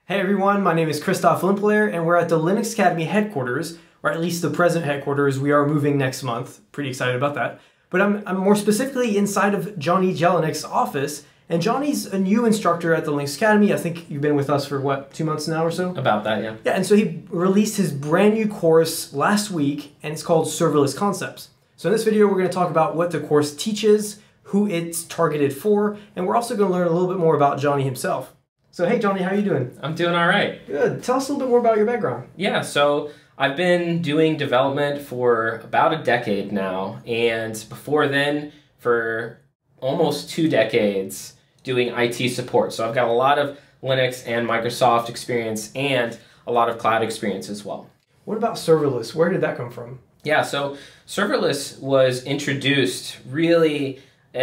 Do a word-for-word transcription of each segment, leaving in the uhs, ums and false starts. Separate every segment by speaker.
Speaker 1: Hey everyone, my name is Christophe Limpalair, and we're at the Linux Academy headquarters, or at least the present headquarters. We are moving next month. Pretty excited about that. But I'm, I'm more specifically inside of Johnny Jelinek's office, and Johnny's a new instructor at the Linux Academy. I think you've been with us for, what, two months now or so?
Speaker 2: About that, yeah.
Speaker 1: Yeah, and so he released his brand new course last week, and it's called Serverless Concepts. So in this video, we're going to talk about what the course teaches, who it's targeted for, and we're also going to learn a little bit more about Johnny himself. So hey Johnny, how are you doing?
Speaker 2: I'm doing all right.
Speaker 1: Good. Tell us a little bit more about your background.
Speaker 2: Yeah, so I've been doing development for about a decade now, and before then, for almost two decades, doing I T support. So I've got a lot of Linux and Microsoft experience and a lot of cloud experience as well.
Speaker 1: What about serverless? Where did that come from?
Speaker 2: Yeah, so serverless was introduced really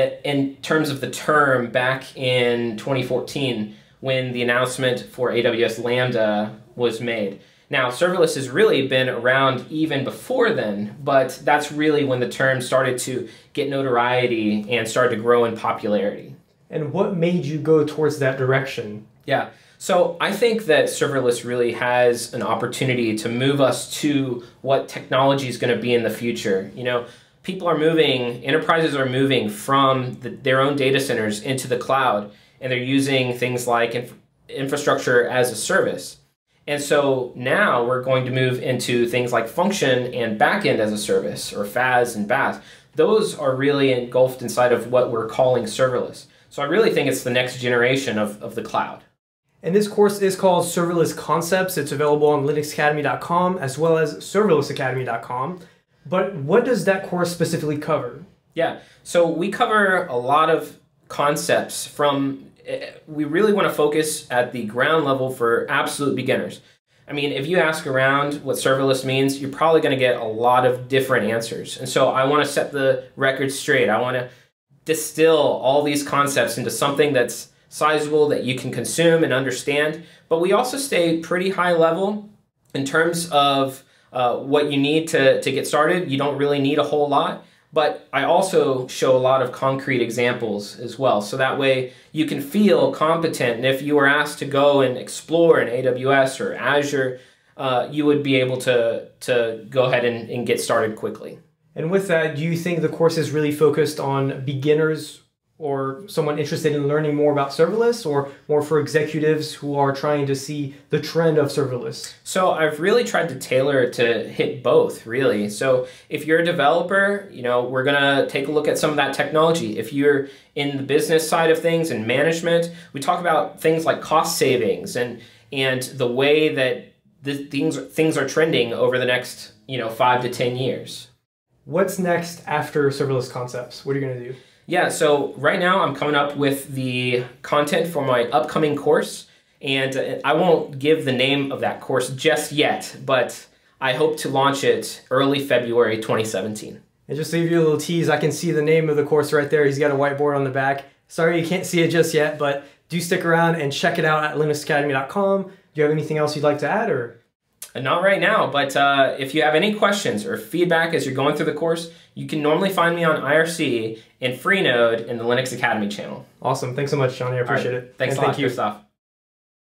Speaker 2: in terms of the term back in twenty fourteen when the announcement for A W S Lambda was made. Now, serverless has really been around even before then, but that's really when the term started to get notoriety and started to grow in popularity.
Speaker 1: And what made you go towards that direction?
Speaker 2: Yeah, so I think that serverless really has an opportunity to move us to what technology is going to be in the future. You know, people are moving, enterprises are moving from the, their own data centers into the cloud, and they're using things like inf infrastructure as a service. And so now we're going to move into things like function and backend as a service, or F A S and B A S. Those are really engulfed inside of what we're calling serverless. So I really think it's the next generation of, of the cloud.
Speaker 1: And this course is called Serverless Concepts. It's available on linux academy dot com as well as serverless academy dot com. But what does that course specifically cover?
Speaker 2: Yeah, so we cover a lot of concepts from, we really want to focus at the ground level for absolute beginners. I mean, if you ask around what serverless means, you're probably going to get a lot of different answers. And so I want to set the record straight. I want to distill all these concepts into something that's sizable, that you can consume and understand. But we also stay pretty high level in terms of uh, what you need to, to get started. You don't really need a whole lot. But I also show a lot of concrete examples as well, so that way you can feel competent, and if you were asked to go and explore in A W S or Azure, uh, you would be able to, to go ahead and, and get started quickly.
Speaker 1: And with that, do you think the course is really focused on beginners or someone interested in learning more about serverless, or more for executives who are trying to see the trend of serverless?
Speaker 2: So I've really tried to tailor it to hit both, really. So if you're a developer, you know, we're gonna take a look at some of that technology. If you're in the business side of things and management, we talk about things like cost savings and and the way that the things things are trending over the next, you know, five to ten years.
Speaker 1: What's next after Serverless Concepts? What are you gonna do?
Speaker 2: Yeah, so right now I'm coming up with the content for my upcoming course, and I won't give the name of that course just yet, but I hope to launch it early February twenty seventeen.
Speaker 1: And just to give you a little tease, I can see the name of the course right there. He's got a whiteboard on the back. Sorry you can't see it just yet, but do stick around and check it out at linux academy dot com. Do you have anything else you'd like to add, or?
Speaker 2: Not right now, but uh, if you have any questions or feedback as you're going through the course, you can normally find me on I R C and Freenode in the Linux Academy channel.
Speaker 1: Awesome. Thanks so much, Johnny. I appreciate
Speaker 2: right.
Speaker 1: it.
Speaker 2: Thanks
Speaker 1: and
Speaker 2: a lot,
Speaker 1: thank you.
Speaker 2: Christophe.